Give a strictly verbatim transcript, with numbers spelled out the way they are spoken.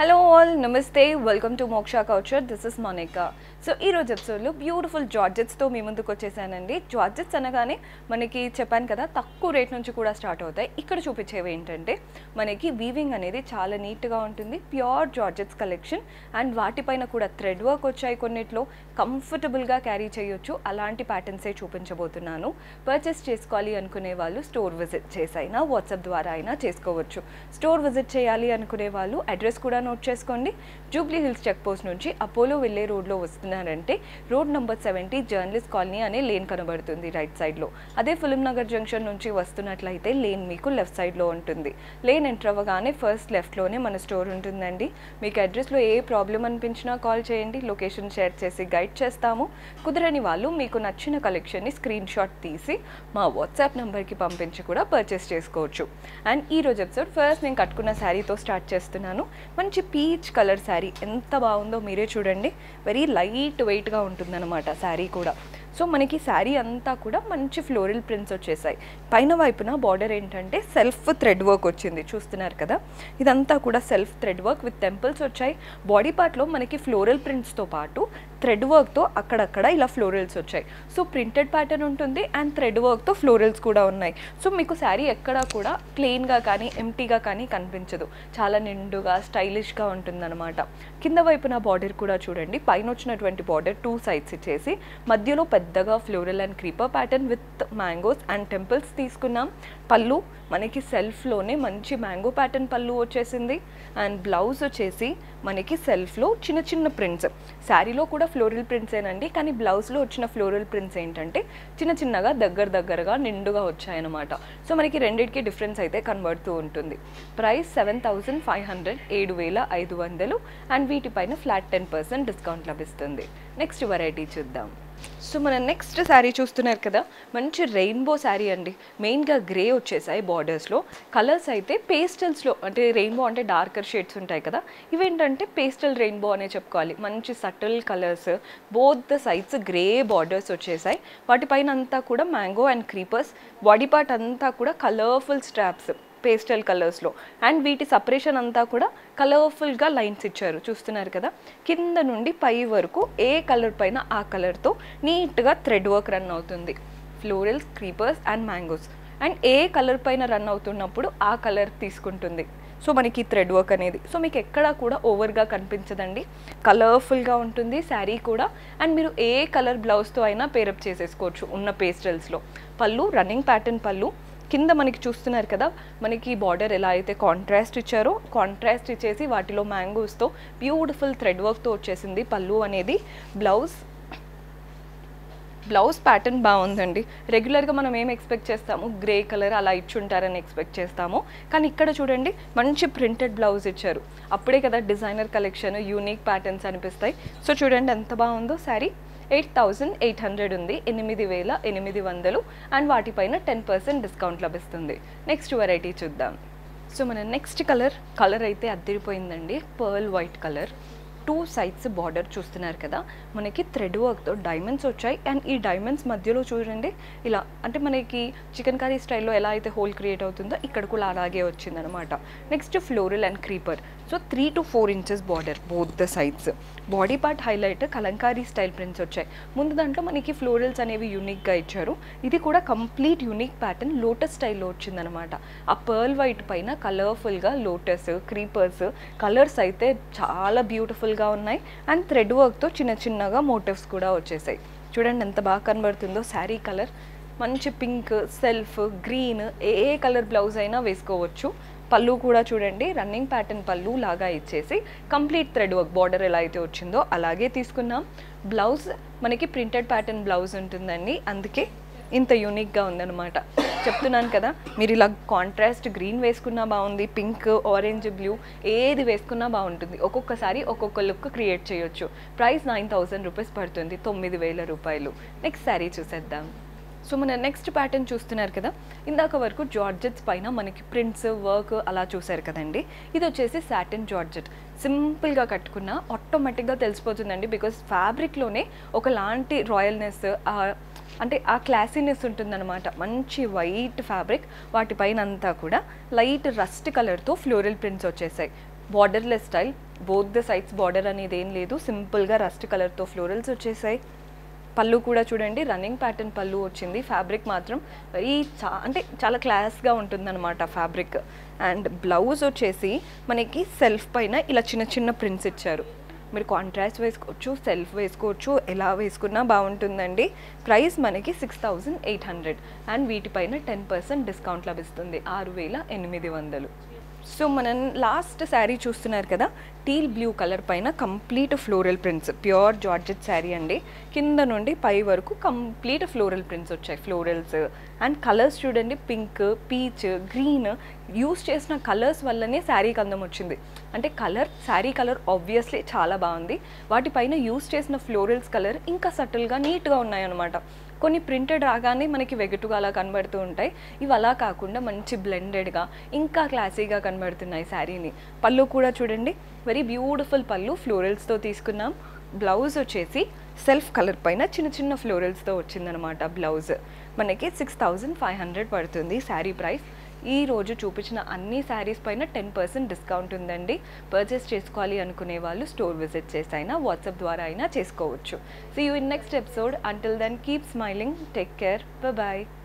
Hello all, Namaste, welcome to Moksha Culture. This is Monica. So ఈ రోజు ఎపిసోడ్లో beautiful జార్జెట్స్తో మీ ముందుకు వచ్చేసానండి. జార్జెట్స్ అనగానే మనకి చెప్పాను కదా తక్కువ రేట్ నుంచి కూడా స్టార్ట్ అవుతాయి. ఇక్కడ చూపించేవి ఏంటంటే మనకి వీవింగ్ అనేది చాలా నీట్గా ఉంటుంది, ప్యూర్ జార్జెట్స్ కలెక్షన్. అండ్ వాటిపైన కూడా థ్రెడ్ వర్క్ వచ్చాయి, కొన్నిట్లో కంఫర్టబుల్గా క్యారీ చేయొచ్చు. అలాంటి ప్యాటర్న్సే చూపించబోతున్నాను. పర్చేస్ చేసుకోవాలి అనుకునే వాళ్ళు స్టోర్ విజిట్ చేసైనా వాట్సాప్ ద్వారా అయినా చేసుకోవచ్చు. స్టోర్ విజిట్ చేయాలి అనుకునే వాళ్ళు అడ్రస్ కూడా నోట్ చేసుకోండి. జూబ్లీ హిల్స్ చెక్ పోస్ట్ నుంచి అపోలో వెళ్ళే రోడ్లో వస్తుంది. అంటే road number seventy journalist colony అనే లేన్ కనబడుతుంది రైట్ సైడ్లో. అదే ఫిల్మ్ నగర్ జంక్షన్ నుంచి వస్తున్నట్లయితే లేన్ మీకు లెఫ్ట్ సైడ్లో ఉంటుంది. లేన్ ఎంటర్ అవ్వగానే ఫస్ట్ లెఫ్ట్లోనే మన స్టోర్ ఉంటుందండి. మీకు అడ్రస్లో ఏ ప్రాబ్లం అనిపించినా కాల్ చేయండి, లొకేషన్ షేర్ చేసి గైడ్ చేస్తాము. కుదరని వాళ్ళు మీకు నచ్చిన కలెక్షన్ని స్క్రీన్ షాట్ తీసి మా వాట్సాప్ నెంబర్కి పంపించి కూడా పర్చేస్ చేసుకోవచ్చు. అండ్ ఈ రోజు ఎపిసోడ్ ఫస్ట్ నేను కట్టుకున్న శారీతో స్టార్ట్ చేస్తున్నాను. మంచి పీచ్ కలర్ శారీ ఎంత బాగుందో మీరే చూడండి. వెరీ లైట్ లైట్ వెయిట్గా ఉంటుందన్నమాట శారీ కూడా. సో మనకి శారీ అంతా కూడా మంచి ఫ్లోరల్ ప్రింట్స్ వచ్చేసాయి. పైన వైపున బార్డర్ ఏంటంటే సెల్ఫ్ థ్రెడ్ వర్క్ వచ్చింది, చూస్తున్నారు కదా. ఇదంతా కూడా self thread work with temples వచ్చాయి. బాడీ పార్ట్లో మనకి ఫ్లోరల్ ప్రింట్స్తో పాటు థ్రెడ్ వర్క్తో అక్కడక్కడ ఇలా ఫ్లోరల్స్ వచ్చాయి. సో ప్రింటెడ్ ప్యాటర్న్ ఉంటుంది అండ్ థ్రెడ్ వర్క్తో ఫ్లోరల్స్ కూడా ఉన్నాయి. సో మీకు శారీ ఎక్కడా కూడా ప్లెయిన్గా కానీ ఎంటీగా కానీ కనిపించదు, చాలా నిండుగా స్టైలిష్గా ఉంటుందన్నమాట. కింద వైపున బార్డర్ కూడా చూడండి, పైన వచ్చినటువంటి బార్డర్ టూ సైడ్స్ ఇచ్చేసి మధ్యలో పెద్దగా floral and creeper pattern with mangoes and temples తీసుకున్నాం. పళ్ళు మనకి సెల్ఫ్లోనే మంచి మ్యాంగో ప్యాటర్న్ పళ్ళు వచ్చేసింది. అండ్ బ్లౌజ్ వచ్చేసి మనకి సెల్ఫ్లో చిన్న చిన్న ప్రింట్స్. శారీలో కూడా ఫ్లోరల్ ప్రింట్స్ ఏనండి, కానీ బ్లౌజ్లో వచ్చిన ఫ్లోరల్ ప్రింట్స్ ఏంటంటే చిన్న చిన్నగా దగ్గర దగ్గరగా నిండుగా వచ్చాయన్నమాట. సో మనకి రెండింటికి డిఫరెన్స్ అయితే కనబడుతూ ఉంటుంది. Price seven thousand five hundred ఏడు వేల ఐదు వందలు అండ్ వీటిపైన ఫ్లాట్ టెన్ పర్సెంట్ డిస్కౌంట్ లభిస్తుంది. నెక్స్ట్ వెరైటీ చూద్దాం. సో మన నెక్స్ట్ శారీ చూస్తున్నారు కదా, మంచి రెయిన్బో శారీ అండి. మెయిన్గా గ్రే వచ్చేసాయి బార్డర్స్లో. కలర్స్ అయితే పేస్టల్స్లో, అంటే రెయిన్బో అంటే డార్కర్ షేడ్స్ ఉంటాయి కదా, ఇవేంటంటే పేస్టల్ రెయిన్బో అనే చెప్పుకోవాలి. మంచి subtle colours, both the sides grey borders వచ్చేసాయి. వాటిపైన అంతా కూడా mango and creepers. Body part అంతా కూడా కలర్ఫుల్ స్ట్రాప్స్ పేస్టల్ కలర్స్లో. అండ్ వీటి సపరేషన్ అంతా కూడా కలర్ఫుల్గా లైన్స్ ఇచ్చారు, చూస్తున్నారు కదా. కింద నుండి పై వరకు ఏ కలర్ పైన ఆ కలర్తో నీట్గా థ్రెడ్ వర్క్ రన్ అవుతుంది. Florals, creepers and mangoes. And ఏ కలర్ పైన రన్ అవుతున్నప్పుడు ఆ కలర్ తీసుకుంటుంది. సో మనకి థ్రెడ్ వర్క్ అనేది సో మీకు ఎక్కడా కూడా ఓవర్గా కనిపించదండి, కలర్ఫుల్గా ఉంటుంది శారీ కూడా. అండ్ మీరు ఏ కలర్ బ్లౌజ్తో అయినా పేరప్ చేసేసుకోవచ్చు ఉన్న పేస్టల్స్లో. పళ్ళు రన్నింగ్ ప్యాటర్న్ పళ్ళు. కింద మనకి చూస్తున్నారు కదా, మనకి బార్డర్ ఎలా అయితే కాంట్రాస్ట్ ఇచ్చారో కాంట్రాస్ట్ ఇచ్చేసి వాటిలో మ్యాంగోస్తో బ్యూటిఫుల్ థ్రెడ్ వర్క్తో వచ్చేసింది పళ్ళు అనేది. బ్లౌజ్ బ్లౌజ్ ప్యాటర్న్ బాగుందండి. రెగ్యులర్గా మనం ఏం ఎక్స్పెక్ట్ చేస్తాము, గ్రే కలర్ అలా ఇచ్చుంటారని ఎక్స్పెక్ట్ చేస్తాము. కానీ ఇక్కడ చూడండి మంచి ప్రింటెడ్ బ్లౌజ్ ఇచ్చారు. అప్పుడే కదా డిజైనర్ కలెక్షన్, యూనిక్ ప్యాటర్న్స్ అనిపిస్తాయి. సో చూడండి ఎంత బాగుందో sari. Eight thousand eight hundred ఉంది, ఎనిమిది వేల ఎనిమిది వందలు అండ్ వాటిపైన టెన్ పర్సెంట్ డిస్కౌంట్ లభిస్తుంది. నెక్స్ట్ వెరైటీ చూద్దాం. సో మన నెక్స్ట్ కలర్ కలర్ అయితే అద్దరిపోయిందండి. Pearl white colour. Two sides border చూస్తున్నారు కదా, మనకి థ్రెడ్ వర్క్తో డైమండ్స్ వచ్చాయి. అండ్ ఈ డైమండ్స్ మధ్యలో చూడండి ఇలా, అంటే మనకి చికెన్ కర్రీ స్టైల్లో ఎలా అయితే హోల్ క్రియేట్ అవుతుందో ఇక్కడ కూడా అలాగే వచ్చిందనమాట. Next floral and creeper. So three to four inches border both the sides. Body part highlight Kalamkari style prints వచ్చాయి. ముందు దాంట్లో మనకి ఫ్లోరల్స్ అనేవి యూనిక్గా ఇచ్చారు. ఇది కూడా కంప్లీట్ యూనిక్ ప్యాటర్న్ లోటస్ స్టైల్లో వచ్చిందనమాట. ఆ పర్ల్ వైట్ పైన కలర్ఫుల్గా లోటస్, క్రీపర్స్ కలర్స్ అయితే చాలా బ్యూటిఫుల్గా ఉన్నాయి. అండ్ థ్రెడ్ వర్క్తో చిన్న చిన్నగా మోటివ్స్ కూడా వచ్చేసాయి. చూడండి ఎంత బాగా కనబడుతుందో శారీ కలర్. మంచి పింక్, సెల్ఫ్, గ్రీన్, ఏ ఏ కలర్ బ్లౌజ్ అయినా వేసుకోవచ్చు. పళ్ళు కూడా చూడండి రన్నింగ్ ప్యాటర్న్ పళ్ళు లాగా ఇచ్చేసి కంప్లీట్ థ్రెడ్ వర్క్ బార్డర్ ఎలా అయితే వచ్చిందో అలాగే తీసుకున్నాం. బ్లౌజ్ మనకి ప్రింటెడ్ ప్యాటర్న్ బ్లౌజ్ ఉంటుందండి, అందుకే ఇంత యూనిక్గా ఉందన్నమాట. చెప్తున్నాను కదా, మీరు ఇలా కాంట్రాస్ట్ గ్రీన్ వేసుకున్నా బాగుంది, పింక్, ఆరెంజ్, బ్లూ ఏది వేసుకున్నా బాగుంటుంది. ఒక్కొక్కసారి ఒక్కొక్క లుక్ క్రియేట్ చేయొచ్చు. ప్రైస్ నైన్ థౌజండ్ రూపీస్ పడుతుంది, తొమ్మిది వేల రూపాయలు. నెక్స్ట్ శారీ చూసేద్దాం. సో మన నెక్స్ట్ ప్యాటర్న్ చూస్తున్నారు కదా, ఇందాక వరకు జార్జెట్స్ పైన మనకి ప్రింట్స్ వర్క్ అలా చూసారు కదండి. ఇది వచ్చేసి సాటిన్ జార్జెట్. సింపుల్గా కట్టుకున్న ఆటోమేటిక్గా తెలిసిపోతుందండి, బికాస్ ఫ్యాబ్రిక్లోనే ఒకలాంటి రాయల్నెస్, అంటే ఆ క్లాసీనెస్ ఉంటుందన్నమాట. మంచి వైట్ ఫ్యాబ్రిక్, వాటిపైన అంతా కూడా లైట్ రస్ట్ కలర్తో ఫ్లోరల్ ప్రింట్స్ వచ్చేసాయి. Borderless style, both the sides border అనేది ఏం లేదు, సింపుల్గా రస్ట్ కలర్తో ఫ్లోరల్స్ వచ్చేసాయి. పళ్ళు కూడా చూడండి రన్నింగ్ ప్యాటర్న్ పళ్ళు వచ్చింది. ఫ్యాబ్రిక్ మాత్రం వెరీ చా అంటే చాలా క్లాస్గా ఉంటుందన్నమాట ఫ్యాబ్రిక్. అండ్ బ్లౌజ్ వచ్చేసి మనకి సెల్ఫ్ పైన ఇలా చిన్న చిన్న ప్రింట్స్ ఇచ్చారు. మీరు కాంట్రాస్ట్ వేసుకోవచ్చు, సెల్ఫ్ వేసుకోవచ్చు, ఎలా వేసుకున్నా బాగుంటుందండి. ప్రైస్ మనకి six thousand eight hundred and వీటిపైన టెన్ పర్సెంట్ డిస్కౌంట్ లభిస్తుంది, ఆరు వేల ఎనిమిది వందలు. సో మనం లాస్ట్ శారీ చూస్తున్నారు కదా, టీల్ బ్లూ కలర్ పైన complete floral prints, pure georgette sari అండి. కింద నుండి పై వరకు కంప్లీట్ ఫ్లోరల్ ప్రింట్స్ వచ్చాయి, ఫ్లోరల్స్. అండ్ కలర్స్ చూడండి, పింక్, పీచ్, గ్రీన్ యూస్ చేసిన కలర్స్ వల్లనే శారీకి అందం వచ్చింది. అంటే కలర్, శారీ కలర్ ఆబ్వియస్లీ చాలా బాగుంది, వాటిపైన యూస్ చేసిన ఫ్లోరల్స్ కలర్ ఇంకా సటిల్గా నీట్గా ఉన్నాయన్నమాట. కొన్ని ప్రింటెడ్ రాగానే మనకి వెగటుగా అలా కనబడుతూ ఉంటాయి, ఇవి అలా కాకుండా మంచి బ్లెండెడ్గా ఇంకా క్లాసీగా కనబడుతున్నాయి శారీని. పళ్ళు కూడా చూడండి, వెరీ బ్యూటిఫుల్ పళ్ళు, ఫ్లోరల్స్తో తీసుకున్నాం. బ్లౌజ్ వచ్చేసి సెల్ఫ్ కలర్ పైన చిన్న చిన్న ఫ్లోరల్స్తో వచ్చిందనమాట. బ్లౌజ్ మనకి సిక్స్ థౌజండ్ ఫైవ్ హండ్రెడ్ పడుతుంది శారీ ప్రైస్. ఈ రోజు చూపించిన అన్ని శారీస్ పైన టెన్ పర్సెంట్ డిస్కౌంట్ ఉందండి. పర్చేస్ చేసుకోవాలి అనుకునే వాళ్ళు స్టోర్ విజిట్ చేసి అయినా వాట్సాప్ ద్వారా అయినా చేసుకోవచ్చు. See you in next episode. Until then keep smiling, take care, bye.